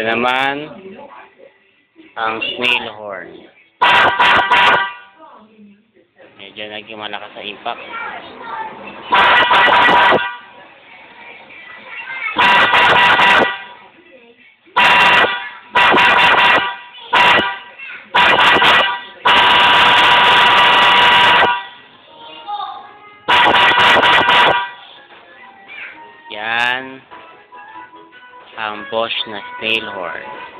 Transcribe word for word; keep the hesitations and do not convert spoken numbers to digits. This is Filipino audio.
naman ang snail horn. Medyo naging malakas sa impact. Yan ang Bosch na snail horn.